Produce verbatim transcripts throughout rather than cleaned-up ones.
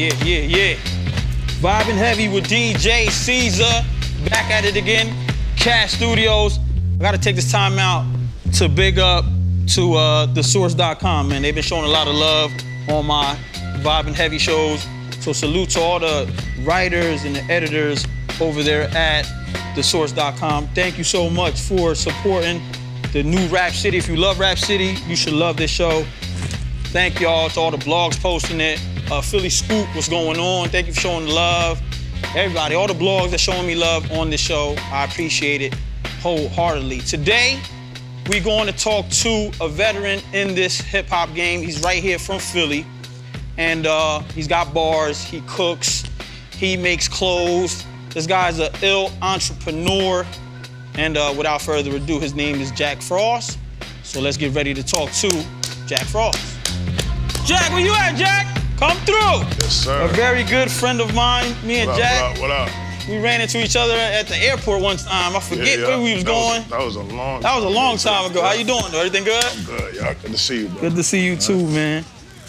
Yeah, yeah, yeah. Vibin' heavy with D J Caesar. Back at it again. Cash Studios. I gotta take this time out to big up to uh, the source dot com, man. They've been showing a lot of love on my Vibin' heavy shows. So salute to all the writers and the editors over there at the source dot com. Thank you so much for supporting the new Rap City. If you love Rap City, you should love this show. Thank y'all to all the blogs posting it. Uh, Philly Scoop, what's going on? Thank you for showing love. Everybody, all the blogs that showing me love on this show, I appreciate it wholeheartedly. Today, we're going to talk to a veteran in this hip hop game. He's right here from Philly, and uh, he's got bars, he cooks, he makes clothes. This guy's an ill entrepreneur, and uh, without further ado, his name is Jakk Frost. So let's get ready to talk to Jakk Frost. Jack, where you at, Jack? Come through. Yes, sir. A very good friend of mine, me and what Jack. Up, what up, what up? We ran into each other at the airport one time. I forget yeah, yeah. where we was that going. Was, that was a long That was a long time ago. How you doing, though? Everything good? I'm good, y'all. Good to see you, bro. Good to see you, All too, right. man.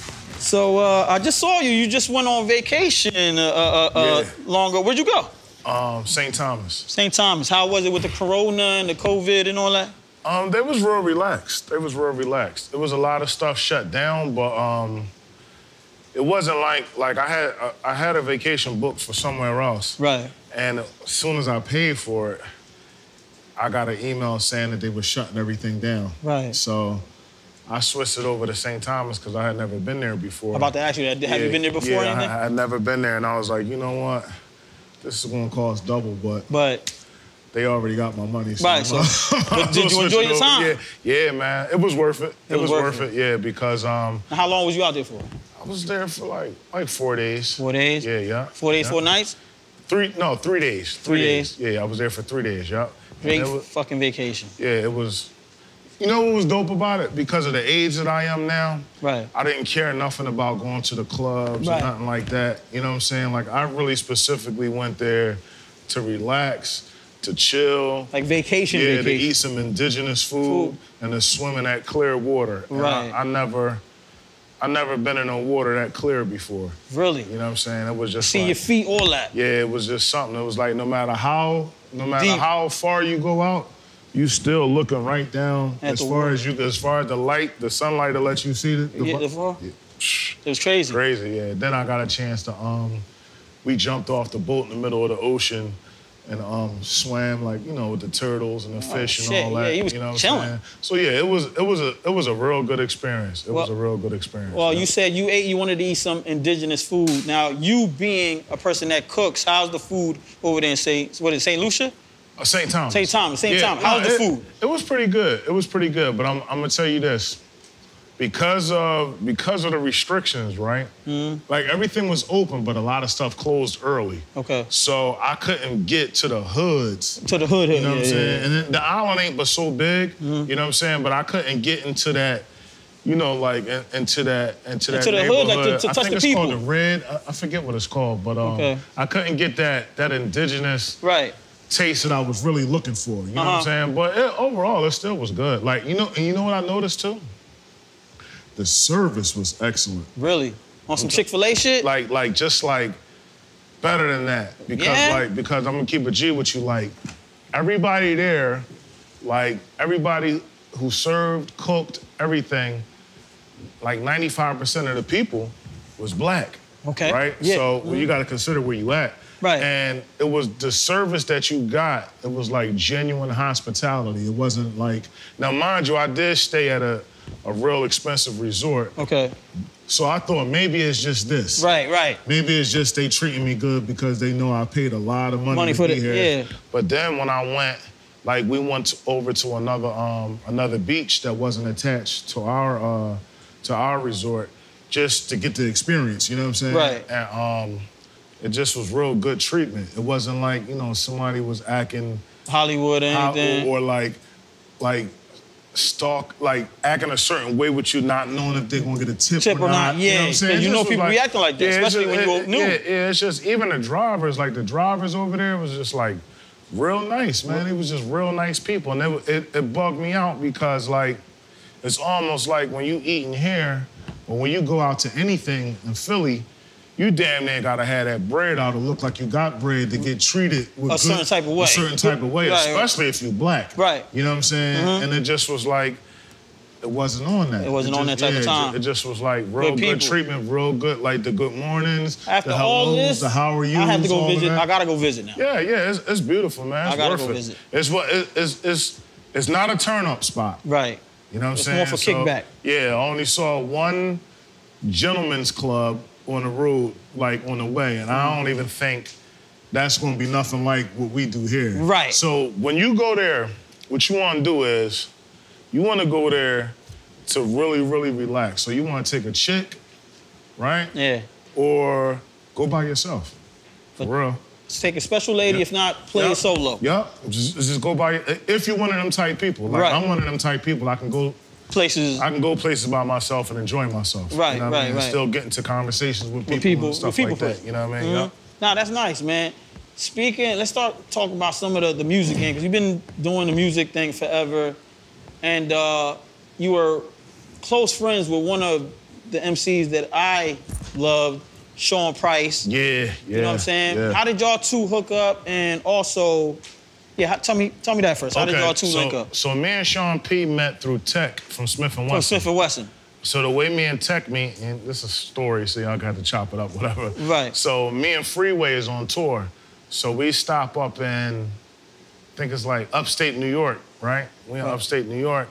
So, uh, I just saw you. You just went on vacation uh, uh, uh, yeah. long ago. Where'd you go? Um, Saint Thomas. Saint Thomas. How was it with the corona and the COVID and all that? Um, they was real relaxed. They was real relaxed. There was a lot of stuff shut down, but um, it wasn't like like I had uh, I had a vacation booked for somewhere else. Right. And as soon as I paid for it, I got an email saying that they were shutting everything down. Right. So I switched it over to Saint Thomas because I had never been there before. I'm about to ask you that. Have yeah, you been there before? Yeah, or anything? I had never been there, and I was like, you know what? This is gonna cost double, but but they already got my money. So right. So, but did you enjoy your time? Yeah, yeah, man. It was worth it. It, it was, was worth it. it. Yeah, because um. How long was you out there for? I was there for like like four days. Four days. Yeah, yeah. Four days, yeah. four nights. Three no, three days. Three, three days. days. Yeah, I was there for three days. Yeah. Great was, fucking vacation. Yeah, it was. You know what was dope about it? Because of the age that I am now, right. I didn't care nothing about going to the clubs right. or nothing like that. You know what I'm saying? Like, I really specifically went there to relax, to chill. Like vacation, yeah, vacation. to eat some indigenous food, food. and to swim in that clear water. And right. I, I never, I never been in no water that clear before. Really? You know what I'm saying? It was just See like, your feet, all that. Yeah, it was just something. It was like no matter how, no matter Deep. how far you go out, you still looking right down At as the far water. as you, as far as the light, the sunlight to let you see the. the yeah, the far? Yeah. It was crazy. Crazy, yeah. Then I got a chance to um, we jumped off the boat in the middle of the ocean and um, swam like you know with the turtles and the oh, fish shit. and all that. Yeah, he was you know what chilling. I'm saying? So yeah, it was it was a it was a real good experience. It well, was a real good experience. Well, yeah. you said you ate, you wanted to eat some indigenous food. Now, you being a person that cooks, how's the food over there in Saint, what is it, Saint Lucia? Uh, Saint Thomas. Saint Thomas, Saint yeah, Thomas. How's no, the it, food? It was pretty good. It was pretty good. But I'm, I'm gonna tell you this, because of because of the restrictions, right? Mm-hmm. Like everything was open, but a lot of stuff closed early. Okay. So I couldn't get to the hoods. To the hood, you know yeah, what I'm yeah, saying? yeah. And then the island ain't but so big. Mm-hmm. You know what I'm saying? But I couldn't get into that. You know, like in, into that into that into the hood, like to, to I touch think the it's people. called the red. I, I forget what it's called, but um, okay. I couldn't get that that indigenous right. taste that I was really looking for. You know uh-huh. what I'm saying? But it, overall, it still was good. Like you know, and you know what I noticed too? The service was excellent. Really? On some Chick-fil-A shit? Like, like just like better than that. Because yeah. like, because I'm gonna keep a G with you. Like, everybody there, like everybody who served, cooked, everything, like ninety-five percent of the people was black. Okay. Right? Yeah. So mm-hmm. well, you gotta consider where you at. Right. And it was the service that you got, it was like genuine hospitality. It wasn't like, now mind you, I did stay at a, a real expensive resort. Okay. So I thought maybe it's just this. Right, right. Maybe it's just they treating me good because they know I paid a lot of money, money to for be the, here. Yeah. But then when I went, like we went to, over to another um, another beach that wasn't attached to our uh, to our resort, just to get the experience. You know what I'm saying? Right. And um, it just was real good treatment. It wasn't like you know somebody was acting Hollywood or anything, or, or like like. stalk, like acting a certain way with you, not knowing if they're gonna get a tip, tip or, or not. not. Yeah, you know what I'm saying? you know people like, reacting like that, yeah, especially just, when it, you're new. Yeah, yeah, it's just even the drivers, like the drivers over there was just like real nice, man. It was just real nice people, and it, it, it bugged me out because like it's almost like when you eating here or when you go out to anything in Philly, you damn near gotta have that bread out to look like you got bread to get treated with a good, certain type of way. A certain type of way, right, especially right. if you're black. Right. You know what I'm saying? Mm-hmm. And it just was like, it wasn't on that. It wasn't it on just, that type yeah, of time. It just was like real good, good treatment, real good, like the good mornings, After the all hellos, this, the how are you. I have to go visit. I gotta go visit now. Yeah, yeah, it's, it's beautiful, man. It's I gotta worth go it. visit. It's what it, it's it's it's not a turn up spot. Right. You know what I'm it's saying? It's more for so, kickback. Yeah, I only saw one gentleman's club on the road, like on the way, and I don't even think that's gonna be nothing like what we do here. Right. So when you go there, what you wanna do is, you wanna go there to really, really relax. So you wanna take a chick, right? Yeah. Or go by yourself, for but real. Take a special lady, yep. if not, play yep. it solo. Yep, just, just go by, if you're one of them type people. Like, right. I'm one of them type people, I can go places. I can go places by myself and enjoy myself. Right, you know what right, I mean? right. And still get into conversations with people, with people and stuff with people like that. You know what I mean? Mm-hmm. Yep. Nah, that's nice, man. Speaking, let's start talking about some of the, the music game, because you've been doing the music thing forever, and uh, you were close friends with one of the M Cs that I loved, Sean Price. Yeah, yeah. You know what I'm saying? Yeah. How did y'all two hook up? And also, yeah, tell me tell me that first. How okay, did y'all two so, link up? So me and Sean P met through Tech from Smith and Wesson. From Smith and Wesson. So the way me and Tech meet, and this is a story, so y'all got to chop it up, whatever. Right. So me and Freeway is on tour. So we stop up in, I think it's like upstate New York, right? We in right. upstate New York.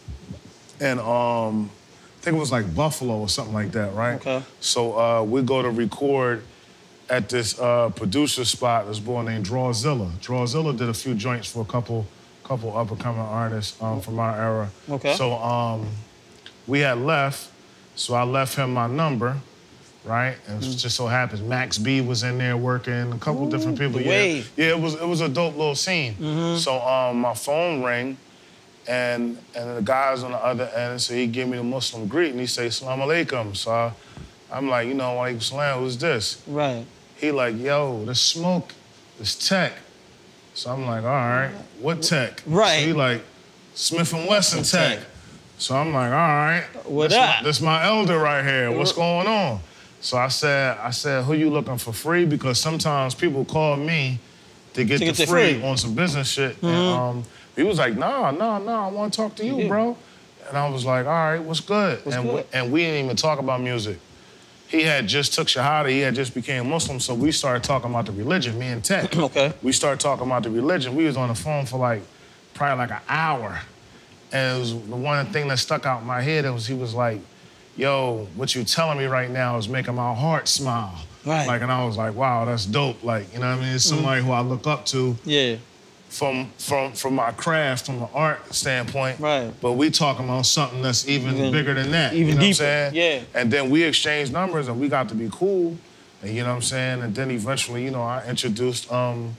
And um, I think it was like Buffalo or something like that, right? Okay. So uh, we go to record at this uh, producer spot, this boy named Drawzilla. Drawzilla did a few joints for a couple, couple up-and-coming artists um, from our era. Okay. So um, we had left, so I left him my number, right? And it just so happens Max B was in there working, a couple Ooh, different people. the Yeah, wave. yeah, it was it was a dope little scene. Mm-hmm. So um, my phone rang, and and the guy's on the other end, so he gave me the Muslim greet, and he say, "Salam alaikum." So I, I'm like, you know, alaikum salam, who's this? Right. He like, yo, the smoke, this Tech. So I'm like, all right, what Tech? Right. So he like, Smith and Wesson Tech. Tech. So I'm like, all right, what this up? My, this my elder right here. What's going on? So I said, I said, who you looking for free? Because sometimes people call me to get, to the get free, free on some business shit. Mm-hmm. And um, he was like, nah, nah, nah, I want to talk to you, yeah. bro. And I was like, all right, what's good? What's and, good? We, and we didn't even talk about music. He had just took Shahada, he had just became Muslim, so we started talking about the religion, me and Tech. Okay. We started talking about the religion. We was on the phone for like, probably like an hour. And it was the one thing that stuck out in my head was he was like, yo, what you telling me right now is making my heart smile. Right. Like, and I was like, wow, that's dope. Like, you know what I mean? It's somebody mm-hmm. who I look up to. Yeah. From from from my craft, from an art standpoint. Right. But we talking about something that's even, even bigger than that. Even you know deeper. What I'm saying? Yeah. And then we exchanged numbers and we got to be cool. And you know what I'm saying? And then eventually, you know, I introduced um,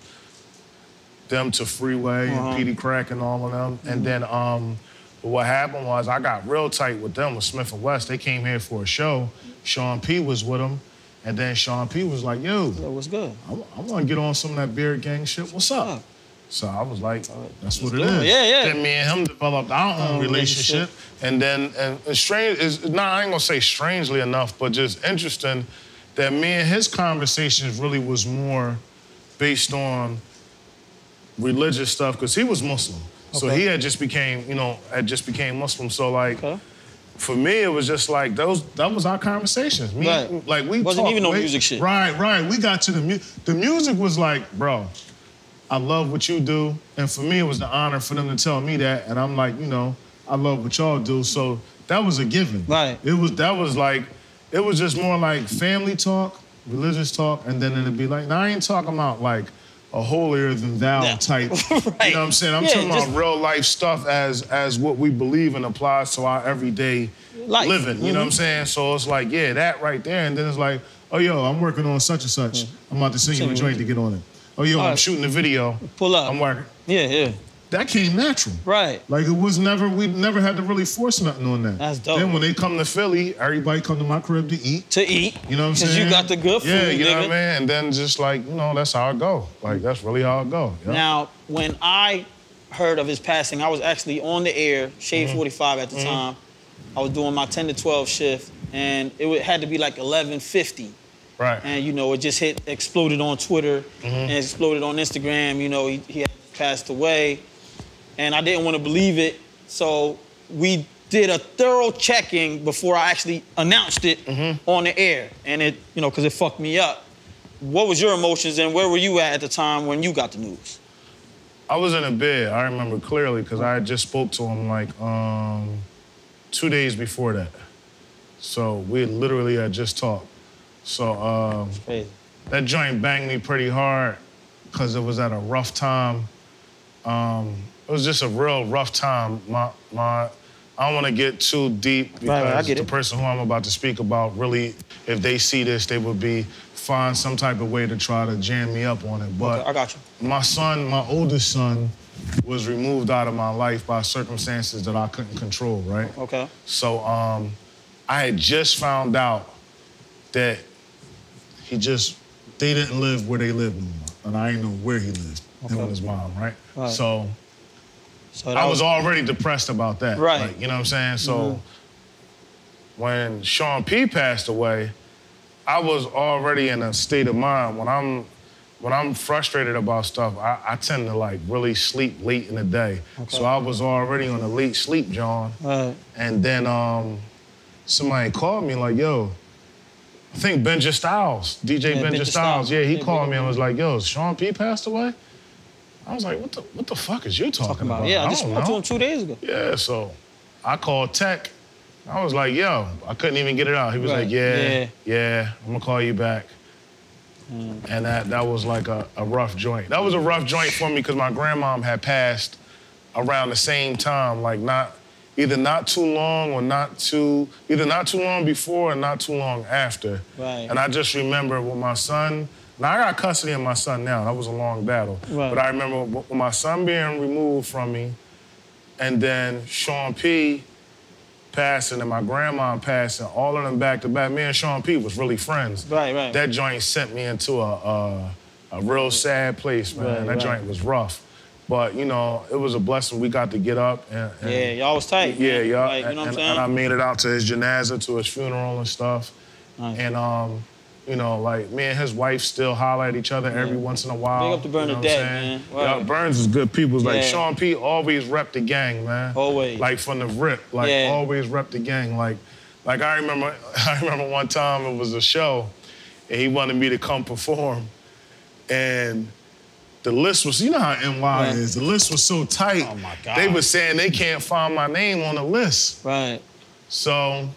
them to Freeway uh-huh. and P D Crack and all of them. Mm-hmm. And then um, but what happened was I got real tight with them, with Smith and West. They came here for a show. Sean P was with them. And then Sean P was like, yo. Yo, what's good? I, I want to get on some of that Beard Gang shit. What's up? So I was like, that's what it good. is. Yeah, yeah. Then me and him developed our own um, relationship. relationship. And then, and, and strange, is nah, I ain't gonna say strangely enough, but just interesting that me and his conversations really was more based on religious stuff, because he was Muslim. Okay. So he had just became, you know, had just became Muslim. So like, okay. for me, it was just like, those, that was our conversations. Me, right. Like we Wasn't talked, even no we, music shit. Right, right. We got to the music. The music was like, bro, I love what you do. And for me, it was the honor for them to tell me that. And I'm like, you know, I love what y'all do. So that was a given. Right. It was, that was like, it was just more like family talk, religious talk, and then it'd be like, now I ain't talking about like a holier than thou yeah. type. right. You know what I'm saying? I'm yeah, talking just... about real life stuff as as what we believe and applies to our everyday life. living. You mm-hmm. know what I'm saying? So it's like, yeah, that right there. And then it's like, oh, yo, I'm working on such and such. Mm-hmm. I'm about to send you a joint to get on it. Oh, yo, All I'm right. shooting a video. Pull up. I'm working. Yeah, yeah. That came natural. Right. Like, it was never, we never had to really force nothing on that. That's dope. Then when they come to Philly, everybody come to my crib to eat. To eat. You know what I'm saying? Because you got the good food, Yeah, you nigga. know what I mean? And then just like, you know, that's how it go. Like, that's really how it go. Yep. Now, when I heard of his passing, I was actually on the air, Shade mm-hmm. forty-five at the mm-hmm. time. I was doing my ten to twelve shift, and it had to be like eleven fifty. Right. And, you know, it just hit, exploded on Twitter mm-hmm. and exploded on Instagram. You know, he, he had passed away. And I didn't want to believe it. So we did a thorough checking before I actually announced it mm-hmm. on the air. And it, you know, because it fucked me up. What was your emotions and where were you at at the time when you got the news? I was in a bed, I remember clearly, because I had just spoke to him like um, two days before that. So we had literally had just talked. So um, that joint banged me pretty hard because it was at a rough time. Um, it was just a real rough time. My, my, I don't want to get too deep because right, right, the it. person who I'm about to speak about really, if they see this, they would be find some type of way to try to jam me up on it. But okay, I got you. My son, my oldest son, was removed out of my life by circumstances that I couldn't control, right? Okay. So um, I had just found out that he just, they didn't live where they lived no more. And I didn't know where he lived, okay. him and his mom, right? right. So, so I was, was already depressed about that. Right. Like, you know what I'm saying? So mm-hmm. when Sean P passed away, I was already in a state of mind. When I'm when I'm frustrated about stuff, I, I tend to like really sleep late in the day. Okay. So I was already on a late sleep, John. Right. And then um, somebody called me like, yo, I think Benja Styles, D J yeah, Benja Styles, Styles, yeah, he yeah, called me and was like, yo, Sean P passed away? I was like, what the what the fuck is you talking, talking about? about? Yeah, I, I just spoke to him two days ago. Yeah, so I called Tech. I was like, yo, I couldn't even get it out. He was right. like, yeah, yeah, yeah, I'm gonna call you back. Mm. And that that was like a, a rough joint. That was a rough joint for me because my grandmom had passed around the same time, like not, either not too long or not too, either not too long before or not too long after. Right. And I just remember with my son, now I got custody of my son now, that was a long battle. Right. But I remember with my son being removed from me and then Sean P passing and my grandma passing, all of them back to back. Me and Sean P was really friends. Right, right. That joint sent me into a a, a real sad place, man. Right, that right. joint was rough. But, you know, it was a blessing we got to get up. And, and yeah, y'all was tight. Yeah, yeah. Like, you know what I'm saying? And I made it out to his janaza, to his funeral and stuff. Nice. And, um, you know, like, me and his wife still holler at each other yeah. every once in a while. Big up to Bernadette, you know man. Right. Yeah, Burns is good people. Like, yeah. Sean P always repped the gang, man. Always. Like, from the rip. Like, yeah. always repped the gang. Like, like I remember, I remember one time it was a show, and he wanted me to come perform. And the list was, you know how N Y right. is, the list was so tight. Oh, my God. They were saying they can't find my name on the list. Right. So,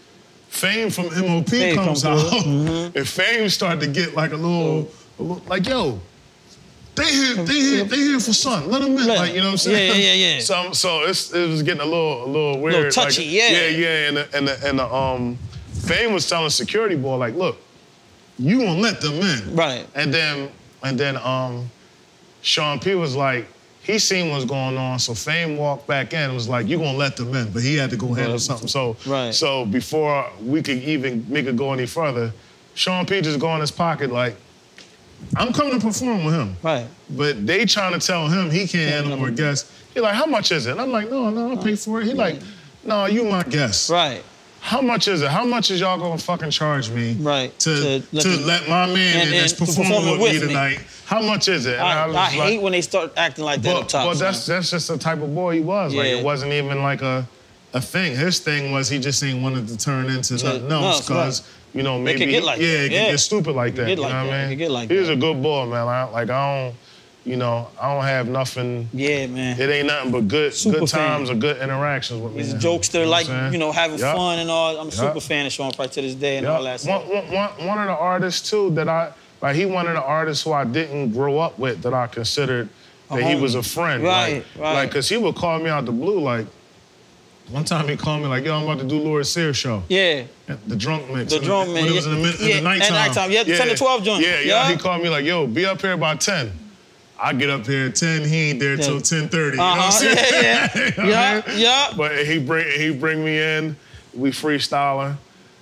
Fame from M O P Fame comes out, mm-hmm. and Fame started to get like a little, a little like, yo, they here, they here, they here for son. Let them in, yeah. like, you know what I'm saying? Yeah, yeah, yeah. So, so it's, it was getting a little, a little weird. A little touchy, like, yeah. Yeah, yeah, and the, and the, and the um, Fame was telling security boy, like, look, you gonna let them in. Right. And then, and then um, Sean P was like, he seen what's going on, so Fame walked back in and was like, you gonna let them in, but he had to go handle right. something. So, right. so before we could even make it go any further, Sean P just go in his pocket like, I'm coming to perform with him. Right. But they trying to tell him he can't handle more guests. He like, how much is it? And I'm like, no, no, I'll pay for it. He like, no, you my guest. Right. How much is it? How much is y'all gonna fucking charge me right. to, to, let, to let my man and, that's performing perform with, with me tonight? How much is it? And I, I, I hate like, when they start acting like that but, up top. But that's, that's just the type of boy he was. Yeah. Like, it wasn't even like a, a thing. His thing was he just ain't wanted to turn into to, nothing else because, right. you know, maybe, it could get like yeah, that. it yeah. could get stupid like that. Get you like know what I mean? It get like he was that. a good boy, man. I, like, I don't, you know, I don't have nothing. Yeah, man. It ain't nothing but good, super good times fan. or good interactions with me. He's a jokester, you know like, you know, having yep. fun and all. I'm a yep. super fan of Sean Price to this day and yep. all that stuff. One, one, one of the artists, too, that I, like, he one of the artists who I didn't grow up with that I considered that he was a friend. Right, like, right. Like, because he would call me out the blue, like, one time he called me like, yo, I'm about to do Lord Sear show. Yeah. The drunk mix. The drunk mix. When it was in the, yeah. in the nighttime. At nighttime, yeah, yeah. ten to twelve joint. Yeah, yeah, yeah. He called me like, yo, be up here by ten. I get up here at ten, he ain't there yeah. till ten thirty. You uh-huh. know what I'm saying? Yeah, yeah. you know yeah, yeah. But he bring, he bring me in, we freestyling.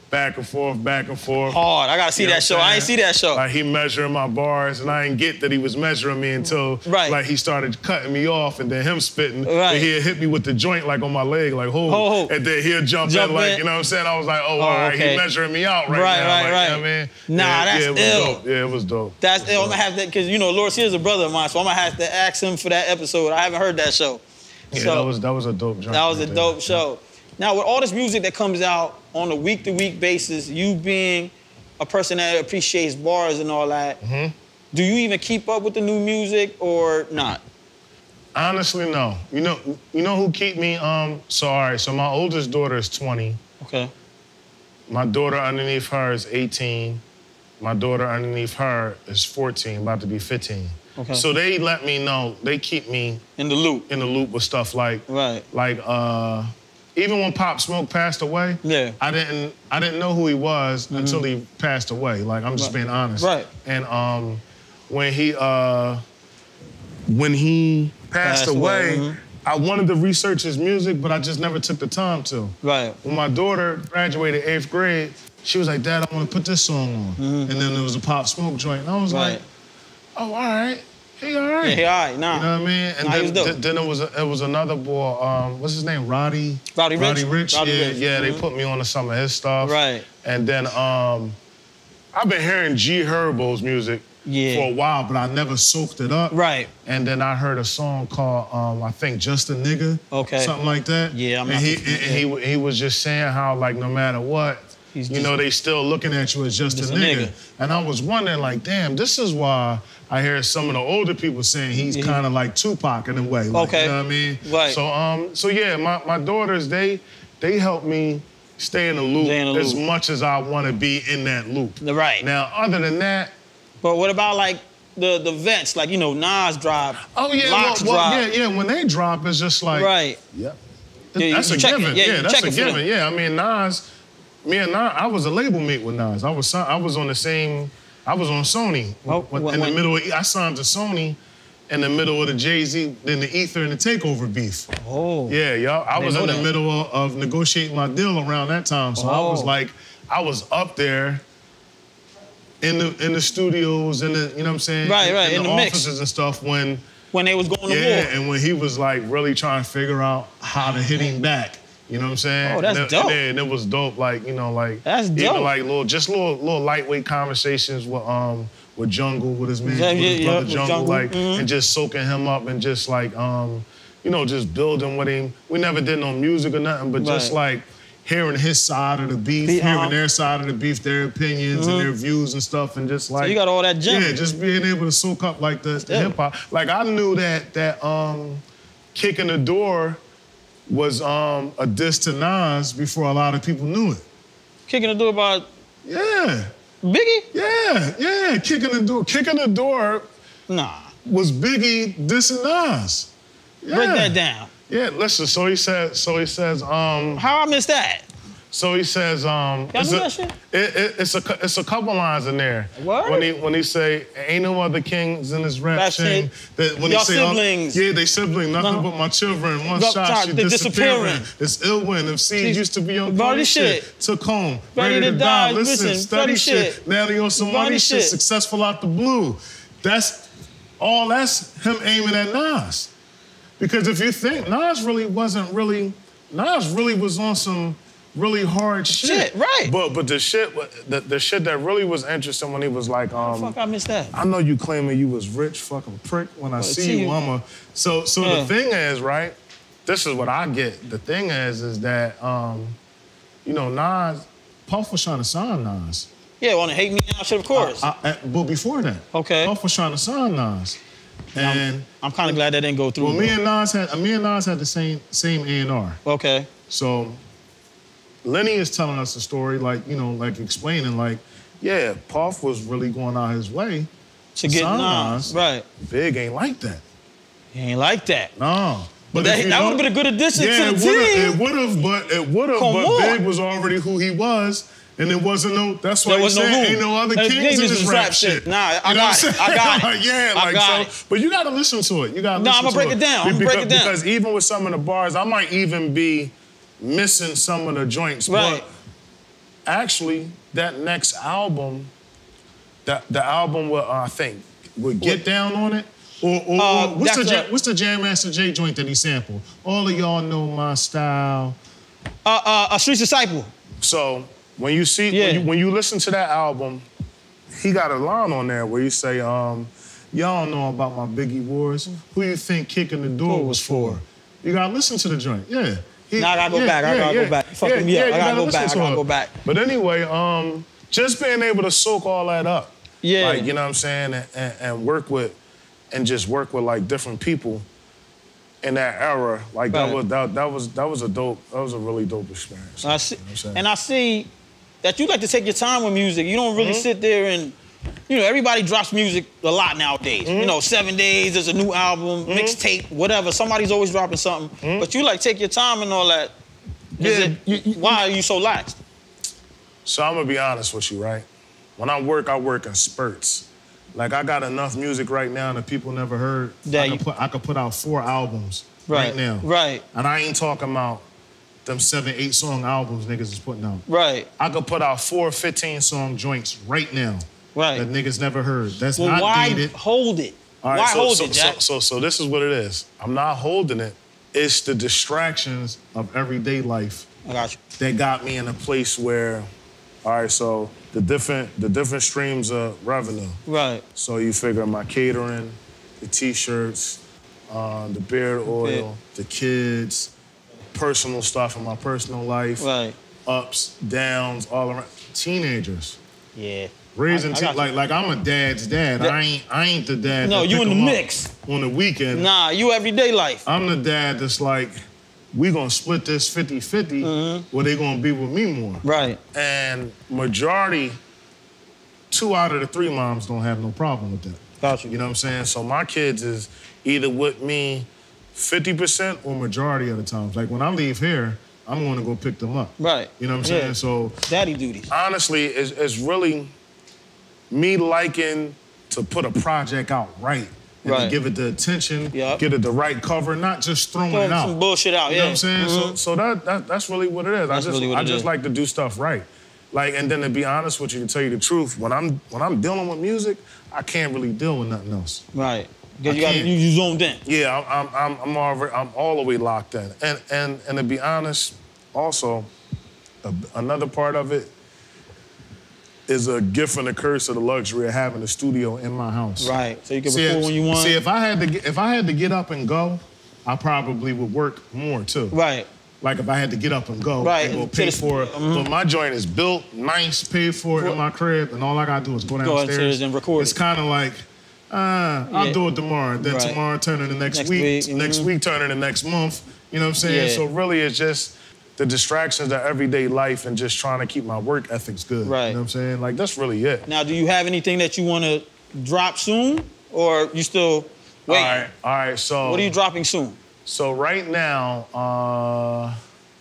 back and forth, back and forth. Hard. I gotta see you that show. I ain't see that show. Like he measuring my bars, and I didn't get that he was measuring me until right. like he started cutting me off, and then him spitting. Right. And he'd hit me with the joint like on my leg, like hold, ho, ho. and then he'll jump, jump in, like in. you know what I'm saying. I was like, oh, oh all right, okay. he measuring me out right, right now. Right, like, right, you know what I mean? Nah, yeah, that's yeah, it was ill. dope. Yeah, it was dope. That's it ill. Was I'm gonna have to, because you know, Lord Sears is a brother of mine, so I'm gonna have to ask him for that episode. I haven't heard that show. Yeah, so, that was that was a dope joint. That was right a there. dope show. Now, with all this music that comes out on a week-to-week basis, you being a person that appreciates bars and all that, mm-hmm. do you even keep up with the new music or not? Honestly, no. You know, you know who keep me? Um, so all right. So my oldest daughter is twenty. Okay. My daughter underneath her is eighteen. My daughter underneath her is fourteen, about to be fifteen. Okay. So they let me know. They keep me in the loop. In the loop with stuff like right. Like uh, even when Pop Smoke passed away, yeah. I didn't I didn't know who he was mm-hmm. until he passed away. Like I'm just right. being honest. Right. And um, when he uh, when he passed, passed away. away mm-hmm. I wanted to research his music, but I just never took the time to. Right. When my daughter graduated eighth grade, she was like, Dad, I want to put this song on. Mm-hmm. And then there was a Pop Smoke joint. And I was right. like, oh, all right. He all right. Yeah, he all right, nah. You know what I mean? And nah, then, th then it was a, it was another boy, um, what's his name? Roddy? Roddy Ricch? Roddy Ricch, Roddy yeah, Ricch. yeah. Mm-hmm. They put me on to some of his stuff. Right. And then um, I've been hearing G Herbo's music yeah. for a while, but I never soaked it up. Right. And then I heard a song called, um, I think, Just a Nigga. Okay. Something like that. Yeah, I'm and not he, and he, he was just saying how, like, no matter what, He's you just, know, they still looking at you as just, just a, nigga. a nigga. And I was wondering, like, damn, this is why I hear some of the older people saying he's yeah. kind of like Tupac in a way. Like, okay. You know what I mean? Right. So, um, so yeah, my, my daughters, they they help me stay in the loop in the as loop. much as I want to be in that loop. Right. Now, other than that. But what about, like, the the vets? Like, you know, Nas drop. Oh, yeah. Locks Well, well, drop. yeah, yeah. When they drop, it's just like. Right. Yep. Yeah, that's you a given. Yeah, yeah that's a given. Yeah, I mean, Nas. Me and Nas, I was a label mate with Nas. I was I was on the same, I was on Sony. Oh, when, when, in the when? middle of, I signed to Sony in the middle of the Jay-Z, then the Ether and the Takeover beef. Oh. Yeah, y'all. I, I was in the that. middle of, of negotiating my deal around that time. So oh. I was like, I was up there in the in the studios, in the, you know what I'm saying? Right, in, right, in, in the, the offices mix. and stuff when... When they was going yeah, to war. Yeah, and when he was like really trying to figure out how to hit him back. You know what I'm saying? Oh, that's and dope. And, and it was dope, like, you know, like that's dope. Even like little, just little, little lightweight conversations with um with Jungle, with his man, yeah, with his yeah, brother yeah, Jungle, Jungle, like, mm-hmm. and just soaking him up and just like um, you know, just building with him. We never did no music or nothing, but right. just like hearing his side of the beef, Be, hearing um, their side of the beef, their opinions mm-hmm. and their views and stuff, and just like so you got all that gem. Yeah, just being able to soak up like the, the hip hop. Like I knew that that um, Kicking the Door was um, a diss to Nas before a lot of people knew it. Kicking the Door about yeah, Biggie? Yeah, yeah, Kicking the Door. Kicking the Door. Nah. Was Biggie dissing Nas? Yeah. Break that down. Yeah, listen. So he says. So he says. Um, How I missed that? So he says. Um, Y'all it's, knew a, that shit? It, it, it's a it's a couple lines in there. What? When he when he say ain't no other kings in this rap chain. That when Y'all he say siblings. Um, yeah, they siblings. Nothing no. but my children. One Go, shot, sorry, she disappearing. disappearing. It's ill when if seeds used to be on party shit. shit. Took home, ready, ready to, to die. die. Listen, Listen, study shit. shit. Now they on some money shit. shit. Successful out the blue. That's all. That's him aiming at Nas. Because if you think Nas really wasn't really, Nas really was on some really hard shit. Shit, right. But but the shit the, the shit that really was interesting when he was like, um, fuck, I missed that. I know you claiming you was rich, fucking prick. When I well, see you, you, I'm a. So so yeah. the thing is, right? This is what I get. The thing is, is that um, you know, Nas, Puff was trying to sign Nas. Yeah, on the Hate Me Now shit, of course. I, I, but before that, okay, Puff was trying to sign Nas. And I'm, I'm kind of glad that didn't go through. Well, me and Nas had me and Nas had the same same A and R. Okay. So Lenny is telling us the story, like, you know, like explaining, like, yeah, Puff was really going out his way to get Nas. Right. Big ain't like that. He ain't like that. No. But that, that would have been a good addition yeah, to the team. It would have, but it would have. But on. Big was already who he was. And there wasn't no, that's why there was he said, no ain't no other kings in this rap shit. Nah, I you know got it. I got it. Like, yeah, I like, got so, it. but you got to listen to it. You got to no, listen I'm gonna break it. it down. I'm gonna because, break it down. Because even with some of the bars, I might even be missing some of the joints. Right. But actually, that next album, that the album with, uh, I think, would Get what? Down on it. Or, or, uh, or what's, the Jam, a, what's the Jam Master Jay joint that he sampled? All of y'all know my style. Uh, uh, a Street Disciple. So when you see, yeah. when, you, when you listen to that album, he got a line on there where you say, um, y'all know about my Biggie wars. Who you think kicking the door was for? You gotta listen to the joint, yeah. He, now I gotta go yeah, back, I yeah, gotta yeah, go back. Fuck yeah, me yeah, up, I gotta, gotta go back, I gotta go back. But anyway, um, just being able to soak all that up. Yeah. Like, you know what I'm saying? And, and, and work with, and just work with like different people in that era. Like right. that was that, that was that was a dope, that was a really dope experience. I see, you know and I see that you like to take your time with music. You don't really mm-hmm. sit there and, you know, everybody drops music a lot nowadays. Mm-hmm. You know, seven days, there's a new album, mm-hmm. mixtape, whatever. Somebody's always dropping something. Mm-hmm. But you like take your time and all that. Is yeah. It, you, you, why are you so laxed? So I'm gonna be honest with you, right? When I work, I work in spurts. Like, I got enough music right now that people never heard. Yeah, I, you... could put, I could put out four albums right. right now. Right. And I ain't talking about them seven, eight song albums niggas is putting out. Right. I could put out four fifteen song joints right now. Right. That niggas never heard. That's well, not why dated. hold it? All right, why so, hold so, it, Jack? So, so, so this is what it is. I'm not holding it. It's the distractions of everyday life. I got you. That got me in a place where, all right, so the different the different streams of revenue. Right. So you figure my catering, the t-shirts, uh, the beard oil, okay. the kids, personal stuff in my personal life. Right. Ups, downs, all around. Teenagers. Yeah. Raising te- like like I'm a dad's dad. That, I ain't I ain't the dad. No, you in the mix. On the weekend. Nah, you everyday life. I'm the dad that's like, we gonna split this fifty fifty, mm-hmm. where they gonna be with me more. Right. And majority, two out of the three moms don't have no problem with that. Got you. You know what I'm saying? So my kids is either with me fifty percent or majority of the times. Like when I leave here, I'm gonna go pick them up. Right. You know what I'm yeah. saying? So daddy duties. Honestly, it's, it's really me liking to put a project out right. And right. to give it the attention, yep. get it the right cover, not just throwing Throw it out. some bullshit out, you yeah. know what I'm saying? Mm-hmm. So, so that, that that's really what it is. That's I just, really what I it just is. like to do stuff right. Like, and then to be honest with you, to tell you the truth, when I'm when I'm dealing with music, I can't really deal with nothing else. Right. Because you got you, you zoned in. Yeah, I'm I'm I'm already, I'm all the way locked in. And and and to be honest, also, a, another part of it is a gift and a curse of the luxury of having a studio in my house. Right. So you can see, record when you want. See, if I had to get, if I had to get up and go, I probably would work more too. Right. Like if I had to get up and go right. and go pay for it. Mm-hmm. But my joint is built, nice, paid for it in my crib, and all I gotta do is go downstairs go and record. It's kind of like, uh, I'll yeah. do it tomorrow. Then right. tomorrow turn into next, next week. week. Mm-hmm. Next week turn into next month. You know what I'm saying? Yeah. So really, it's just the distractions of everyday life and just trying to keep my work ethics good. Right. You know what I'm saying? Like, that's really it. Now, do you have anything that you want to drop soon? Or you still waiting? All right, all right, so... What are you dropping soon? So right now, uh,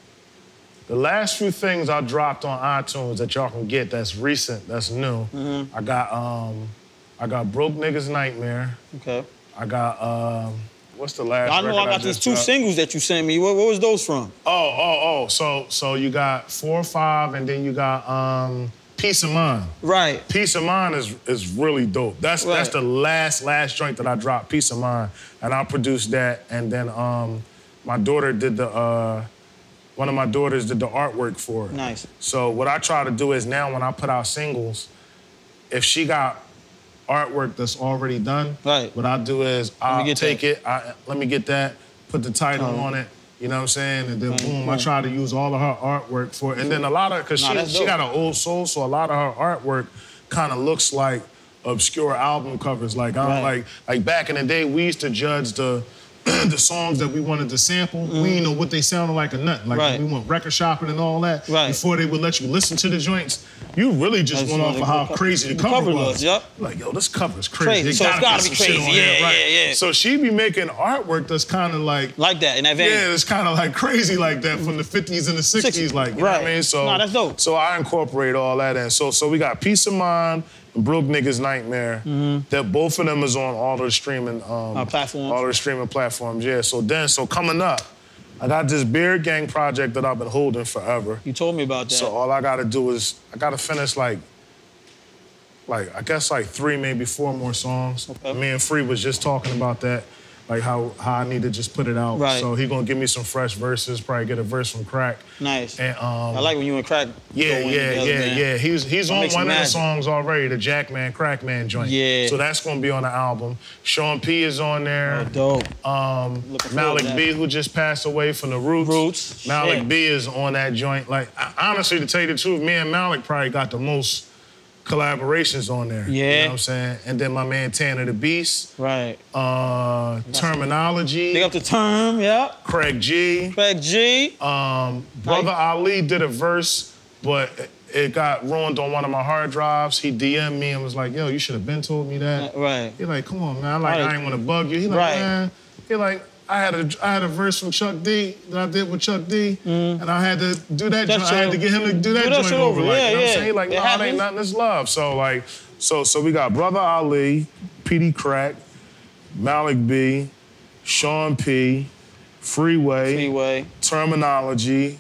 the last few things I dropped on iTunes that y'all can get that's recent, that's new, mm-hmm. I got, um, I got Broke Niggas Nightmare. Okay. I got, um... What's the last I know I got I these two dropped? singles that you sent me. What, what was those from? Oh, oh, oh. So so you got four or five, and then you got um, Peace of Mind. Right. Peace of Mind is is really dope. That's right. that's the last, last joint that I dropped, Peace of Mind. And I produced that, and then um, my daughter did the, uh, one of my daughters did the artwork for it. Nice. So what I try to do is now when I put out singles, if she got artwork that's already done. Right. What I'll do is I'll take that. it, I, let me get that, put the title oh. on it, you know what I'm saying? And then right. boom, I try to use all of her artwork for it. And then a lot of, cause nah, she, she got an old soul, so a lot of her artwork kind of looks like obscure album covers. Like, I'm right. like, like back in the day, we used to judge the, the songs that we wanted to sample, mm. we didn't know what they sounded like or nothing. Like right. we went record shopping and all that. Right. Before they would let you listen to the joints, you really just That's went off of how cover. crazy the cover, cover was. was. Yep. Like, yo, this cover's crazy. crazy. So gotta it's gotta be crazy. Yeah, here, right? yeah, yeah. So she be making artwork that's kind of like like that in that vein. Yeah, it's kind of like crazy like that from the fifties and the sixties, like you right. know what I mean. So nah, that's dope. So I incorporate all that in. So so we got Peace of Mind. Broke Niggas Nightmare. Mm-hmm. That both of them is on all the streaming um, uh, platforms. All the streaming platforms, yeah. So then, so coming up, I got this Beard Gang project that I've been holding forever. You told me about that. So all I gotta do is, I gotta finish like, like I guess like three, maybe four more songs. Okay. Me and Free was just talking about that, like how, how I need to just put it out. Right. So he gonna give me some fresh verses, probably get a verse from Crack. Nice. And, um, I like when you and Crack Yeah, go in yeah, together, yeah, man. yeah. He's he's That on makes one of the magic. songs already, the Jack Man, Crack Man joint. Yeah. So that's gonna be on the album. Sean P is on there. Oh, dope. Um, Looking forward Malik to that. B, who just passed away from the Roots. Roots. Malik Shit. B is on that joint. Like, I, honestly, to tell you the truth, me and Malik probably got the most collaborations on there. Yeah. You know what I'm saying? And then my man Tanner the Beast. Right. Uh, Terminology. Big up the Term, yeah. Craig G. Craig G. Um, Brother Ali did a verse, but it got ruined on one of my hard drives. He D M'd me and was like, yo, you should have been told me that. Right. He like, come on, man. I'm like, Right. I ain't want to bug you. He like, Right. man. He like, I had a I had a verse from Chuck D that I did with Chuck D, mm. and I had to do that. That joint. I had to get him to do that do that joint shit over. over. Like, Yeah, you know what yeah. I'm saying? He like, It no, it happens. ain't nothing. It's love. So like, so so we got Brother Ali, P D Crack, Malik B, Sean P, Freeway, Freeway. Terminology.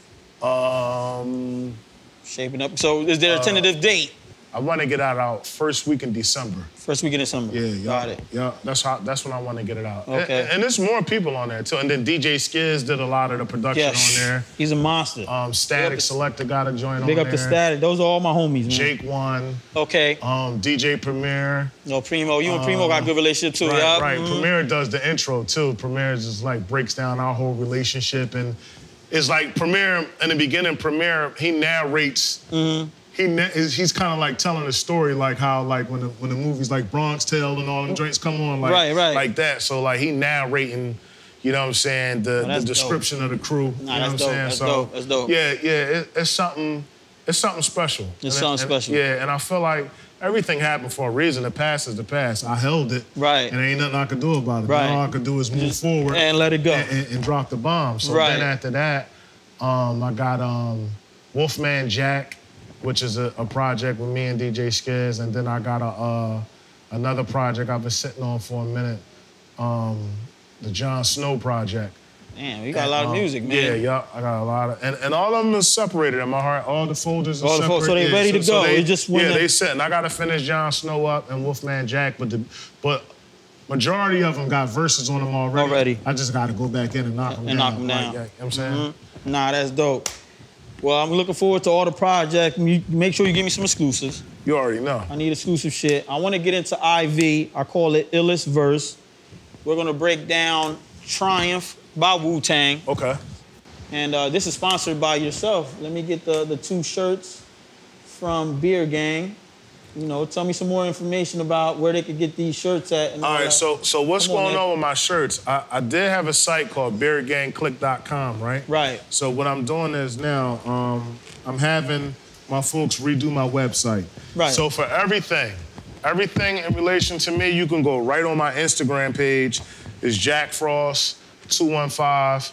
Um, Shaping up. So is there a Uh, tentative date? I want to get that out first week in December. First week in December. Yeah, yeah. Got it. Yeah, that's how. That's when I want to get it out. Okay. And, and there's more people on there too. And then D J Skiz did a lot of the production Yes. on there. He's a monster. Um, Static Big up Selector got a joint Big on up there. the Static. Those are all my homies, man. Jake One. Okay. Um, D J Premier. No, Primo. You and Primo got a good relationship too, Right, yeah? right. Mhm. Premier does the intro too. Premier just like breaks down our whole relationship, and it's like Premier in the beginning. Premier he narrates. Mm-hmm. He na- is, he's kind of like telling a story, like how like when the when the movies like Bronx Tale and all them joints come on, like Right, right. like that. So like he narrating, you know what I'm saying, the, Oh, the that's description of the crew. Nah, you know that's what I'm dope, saying? that's so dope, that's dope. yeah, yeah, it, it's something, it's something special. It's And- something and- special. Yeah, and I feel like everything happened for a reason. The past is the past. I held it. Right. And ain't nothing I could do about it. Right. All I could do is move Just- forward and let it go. and, and, and drop the bomb. So Right. then after that, um, I got um, Wolfman Jack, which is a, a project with me and D J Skiz, and then I got a uh, another project I've been sitting on for a minute, um, the Jon Snow project. Damn, you got And, a lot of um, music, man. Yeah, yeah, I got a lot of, and, and all of them are separated in my heart. All the folders are All the separate. fo- so they yeah, ready to go. They, It's just when yeah, the- they sitting. I got to finish Jon Snow up and Wolfman Jack, but the but majority of them got verses on them already. Already. I just got to go back in and knock them And down. knock 'em Like, down. yeah, you know what I'm saying? Mhm. Nah, that's dope. Well, I'm looking forward to all the projects. You make sure you give me some exclusives. You already know. I need exclusive shit. I want to get into I V. I call it Illest Verse. We're gonna break down Triumph by Wu-Tang. Okay. And uh, this is sponsored by yourself. Let me get the, the two shirts from Beer Gang. You know, tell me some more information about where they could get these shirts at. And All right, that. so so what's Come on, going man. on with my shirts? I, I did have a site called beer gang click dot com, right? Right. So what I'm doing is now um, I'm having my folks redo my website. Right. So for everything, everything in relation to me, you can go right on my Instagram page. It's Jakk Frost two one five,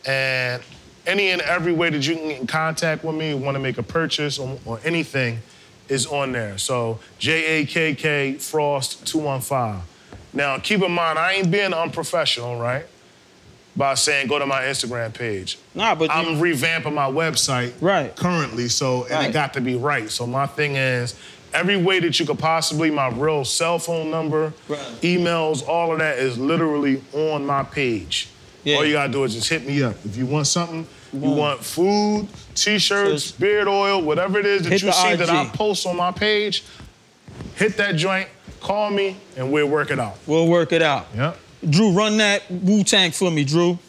and any and every way that you can get in contact with me, want to make a purchase or, or anything, is on there. So J A K K Frost two one five. Now keep in mind, I ain't being unprofessional, right? By saying go to my Instagram page. Nah, but I'm you, revamping my website Right. currently, so and Right. it got to be right. So my thing is, every way that you could possibly, my real cell phone number, Right. emails, all of that is literally on my page. Yeah. All you gotta do is just hit me up. If you want something, you Boom. want food, t-shirts, Just- beard oil, whatever it is that Hit you the see I that G. I post on my page, hit that joint, call me, and we'll work it out. we'll work it out. Yep. Drew, run that Wu-Tang for me, Drew.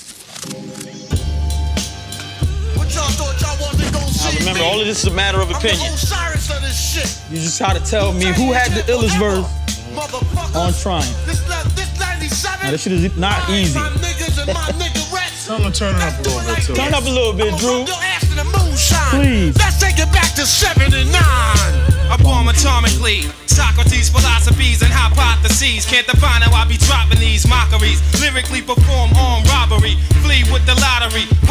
What y'all thought y'all wanted to go see? Now remember, all of this is a matter of I'm the opinion. Osiris of this shit. You just gotta tell me who had the illest verse Motherfuckers. on Triumph. This, this ninety-seven. Now, this shit is not easy. My niggas and my niggerettes. I'm gonna turn it up a little bit too. Turn up a little bit, Drew. Your ass in the moonshine. Please. Let's take it back to seventy-nine. I bomb atomically. Socrates' philosophies and hypotheses. Can't define how I be dropping these mockeries. Lyrically perform armed robbery. Flee with the lottery. Possibly to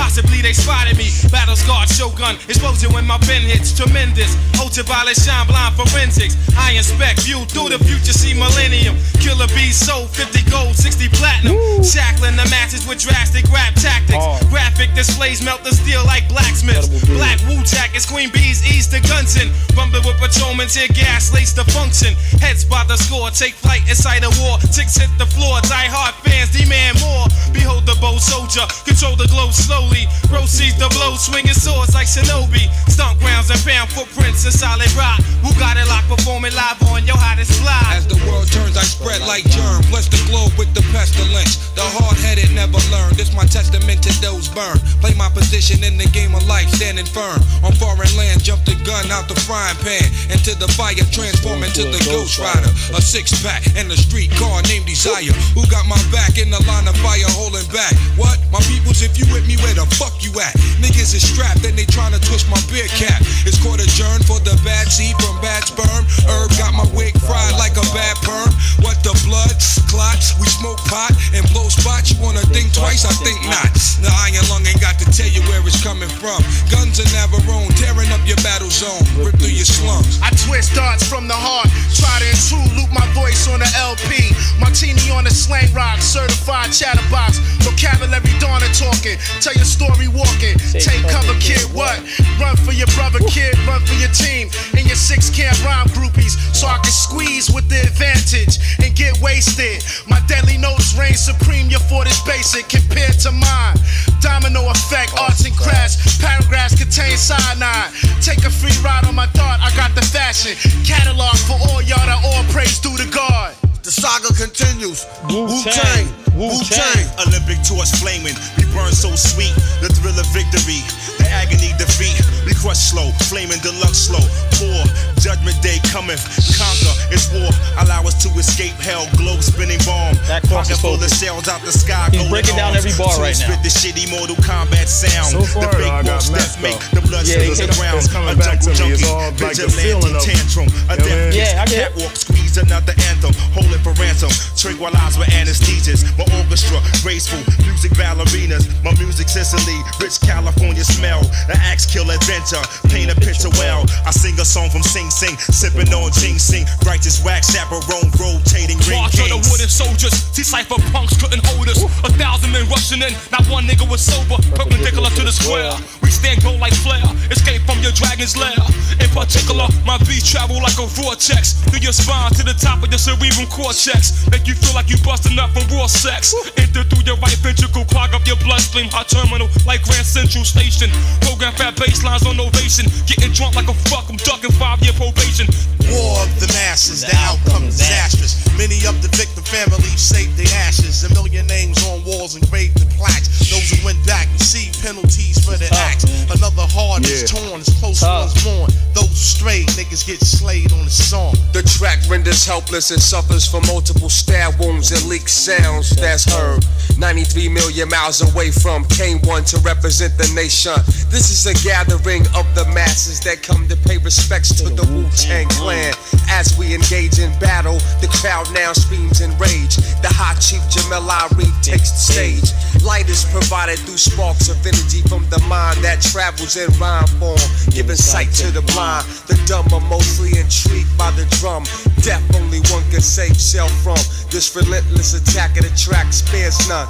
they spotted me. Battle scarred Shogun, explosion when my pen hits. Tremendous, ultraviolet shine blind forensics. I inspect, view through the future, see millennium. Killer bees sold, fifty gold, sixty platinum. Woo. Shackling the masses with drastic rap tactics. Oh. Graphic displays melt the steel like blacksmiths. Black Wu-Tang is Queen Bees, ease the guns in. Bumping with patrolmen, tear gas, lace the function. Heads by the score, take flight inside a war. Ticks hit the floor, die hard fans demand more. Behold the bold soldier, control the glow slowly. Proceeds the blow, swinging swords like shinobi. Stomp grounds and found footprints in solid rock. Who got it locked, performing live on your hottest fly. As the world turns, I spread like germ. Bless the globe with the pestilence. The hard-headed never learn. This my testament to those burned. Play my position in the game of life, standing firm. On foreign land, jump the gun out the frying pan. Into the fire, transform into the Ghost Rider. A six-pack and a street car named Desire. Who got my back in the line of fire holding back? What? My peoples, if you with me, where the fuck you at? Niggas is strapped and they tryna twist my beer cap. It's court adjourned for the bad seed from bad sperm. Herb got my wig fried like a bad perm. What the blood? Clots, we smoke pot and blow spots. You wanna think twice? I think not. The iron lung ain't got to tell you where it's coming from. Guns are Navarone, tearing up your battle zone. Rip through your slums. I twist darts from the heart. Try to intrude, loop my voice on the L P. Martini on the slang rock, certified chatterbox. Vocabulary dawn and talking. Tell your story walking. Take cover, kid, what? Run for your brother, kid, run for your team. And your six camp rhyme groupies. So I can squeeze with the advantage and get wasted. My deadly notes reign supreme, your fort is basic compared to mine. Domino effect, arts and crafts. Paragraphs contain cyanide. Take a free ride on my thought, I got the fashion. Catalog for all y'all that all praise due to God. The saga continues. Wu-Tang. Wu-Tang. Olympic torch flaming. We burn so sweet. The thrill of victory. The agony defeat. We crush slow. Flaming deluxe slow. War. Judgment day cometh. Conquer. It's war. Allow us to escape hell. Globe spinning bomb. That cross is full of shells out the sky. He's breaking down every bar right now. Spit the shitty Mortal Kombat sound. So far, the big I got death messed make up. the blood Yeah, stains it's- around. it's coming A back to jungle me. It's junkie. all like the Vigilante feeling of- tantrum. A You know what I death mean? Yeah, I get it. catwalk. Squeeze another anthem. Hold it for ransom. Tranquilize with anesthesias. My orchestra, graceful, music ballerinas. My music Sicily, rich California smell. The axe kill adventure, paint a picture well. I sing a song from Sing Sing, sipping on ginseng. Righteous wax, chaperone, rotating ring March of the kings. wooden soldiers, see cypher punks couldn't hold us. A thousand men rushing in, not one nigga was sober. Perpendicular to the square, we stand gold like flare. Escape from your dragon's lair. In particular, my beats travel like a vortex through your spine to the top of your cerebral cortex. Make you feel like you busting up from raw sex. Enter through your right ventricle, clog up your bloodstream. Hot terminal like Grand Central Station. Program fat baselines on ovation. Getting drunk like a fuck, I'm ducking five-year probation. War of the masses, the outcome disastrous. Many of the victim families saved their ashes. A million names on walls engraved in plaques. Those who went back receive penalties for their acts. Another heart is Yeah. torn, as close ones mourn. Those strayed niggas get slayed on the song. The track renders helpless and suffers from multiple stab wounds and leaked sounds that's heard. ninety-three million miles away from P T one to represent the nation. This is a gathering of the masses that come to pay respects to the Wu-Tang Clan. As we engage in battle, the crowd now screams in rage. The hot chief Jamel Ari takes the stage. Light is provided through sparks of energy from the mind that travels in rhyme form, giving sight to the blind. The dumb are mostly intrigued by the drum. Death only one can save self from. This relentless attack of the track spares none.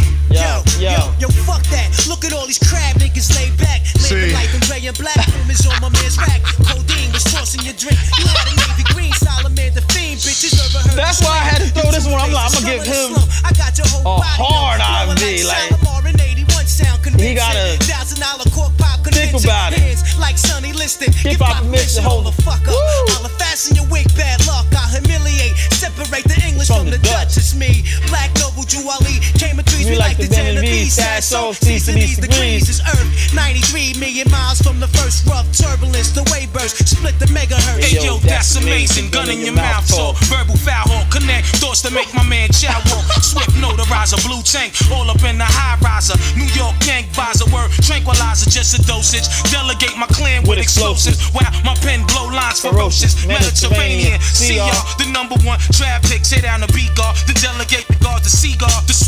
Yo, yo. yo, fuck that. Look at all these crab niggas laid back. Living See. life in gray and black. Rumors on my man's rack. Codeine was tossing your drink. You had a navy green, Solomon the fiend. Bitches ever heard That's the why I had to throw this one. I'm like, I'm gonna give him I got your whole a body hard up, I V, flowing like, Shalimar in eighty-one sound convincing. gotta thousand dollar cork pop think convincing. about it. Hands like Sonny Liston. Give pop permission, hold the the- fuck up. Woo. I'll fasten your wig, bad luck. I'll humiliate. Separate the English From from, the the Dutch. Dutch. It's me. Black Noble Jew Ali. Came in trees, We we like like the the ten of Vietnamese, these. sad souls, cease to these degrees. Is Earth ninety-three million miles from the first rough turbulence. The wave burst, split the megahertz. Hey yo, that's amazing. Gun in your mouth talk. Verbal foul hawk. Connect thoughts to make my man chow walk. Swift notarizer, blue tank. All up in the high riser. New York gang visor. Word tranquilizer, just a dosage. Delegate my clan with, With explosives. While my pen blow lines ferocious. Mediterranean. See y'all. The number one trap pick. Say down the beat guard. The delegate the guard. The seagull. The swift champ.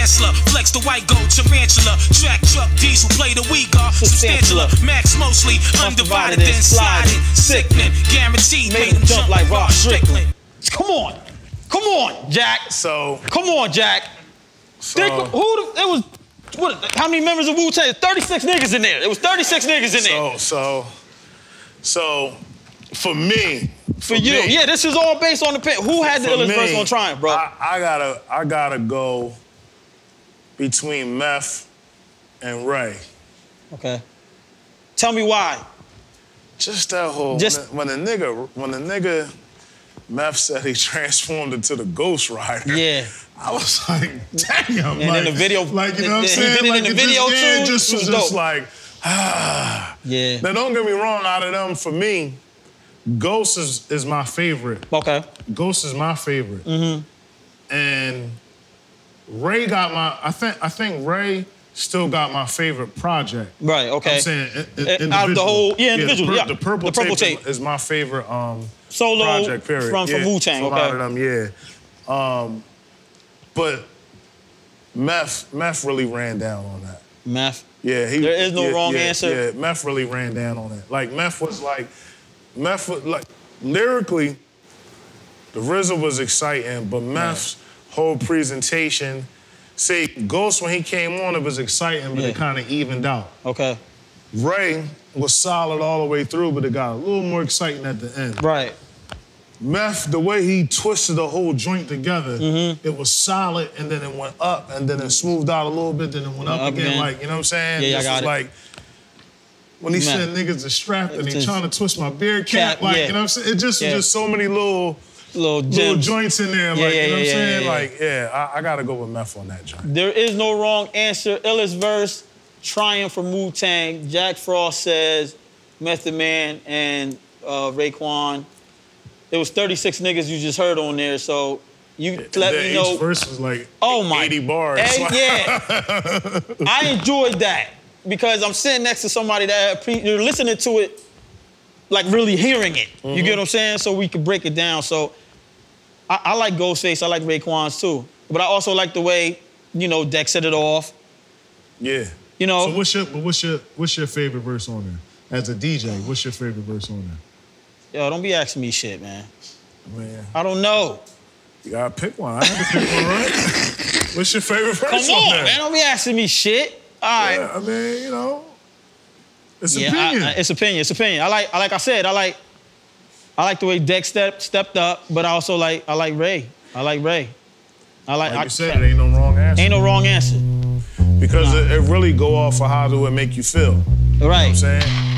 chancellor. Flex the white gold tarantula. Track truck diesel, play the weak guard. Substantial. Max mostly undivided and sliding. Sickening, guaranteed. Made him jump like Rob Strickland. Come on. Come on, Jack. So. Come on, Jack. So. Think, who, it was, what, how many members of Wu-Tang? thirty-six niggas in there. It was thirty-six niggas in there. So, so, so, for me. For, for you, me, yeah, this is all based on the pit. Who had the illest verse on Triumph, bro? I, I gotta, I gotta go between Meth and Ray. Okay. Tell me why. Just that whole, Just, when, the, when the nigga, when the nigga, Meth said he transformed into the Ghost Rider. Yeah. I was like, damn. And like, in the video, like, you know what I'm saying? He did it like, in the it video just, yeah, too. It just was, was just like, ah. Yeah. Now, don't get me wrong, out of them, for me, Ghost is, is my favorite. Okay. Ghost is my favorite. Mm-hmm. And Ray got my, I think, I think Ray still got my favorite project. Right, okay. I'm saying, in, in, out of the whole, yeah, individual, yeah. yeah. The, pur- the Purple, the purple tape, tape is my favorite um, solo project, period. from, from yeah, Wu-Tang, from okay. out of them, yeah. Um, but Meth, Meth really ran down on that. Meth? Yeah, he. There is no yeah, wrong yeah, answer? Yeah, Meth really ran down on that. Like, Meth was like, Meth was like, lyrically, the R Z A was exciting, but Meth's yeah. whole presentation, see, Ghost, when he came on, it was exciting, but yeah. it kind of evened out. Okay. Ray was solid all the way through, but it got a little more exciting at the end. Right. Meth, the way he twisted the whole joint together, mm-hmm. it was solid, and then it went up, and then it smoothed out a little bit, then it went up, up again, again, like, you know what I'm saying? Yeah, this I got was it. like, when he Meth. said niggas are strapped and he just, trying to twist my beard cap, cap like, yeah. you know what I'm saying? It just yeah. was just so many little, little, little joints in there, yeah, like, yeah, you know what yeah, I'm saying? yeah, yeah. Like, yeah, I, I gotta go with Meth on that joint. There is no wrong answer. Illest verse, Triumph from Wu-Tang. Jakk Frost says Method Man and uh, Raekwon. It was thirty-six niggas you just heard on there, so you yeah, let me know. Each verse was like oh my, eighty bars. And yeah, I enjoyed that because I'm sitting next to somebody that pre- you're listening to it, like really hearing it. Mm-hmm. You get what I'm saying? So we could break it down. So I, I like Ghostface, I like Raekwon's too, but I also like the way, you know, Deck set it off. Yeah. You know. So what's your what's your what's your favorite verse on there? As a D J, what's your favorite verse on there? Yo, don't be asking me shit, man. Man. I don't know. You gotta pick one. I have to pick one, right? What's your favorite verse Come on, on there? man. Don't be asking me shit. All right. Yeah, I mean, you know, it's yeah, opinion. I, I, it's opinion. It's opinion. I like, I like I said, I like, I like the way Deck step, stepped up, but I also like, I like Ray. I like Ray. I like. Like I, you said, it ain't no wrong answer. Ain't no wrong answer. Because nah. it, it really go off of how do it make you feel. Right. You know what I'm saying?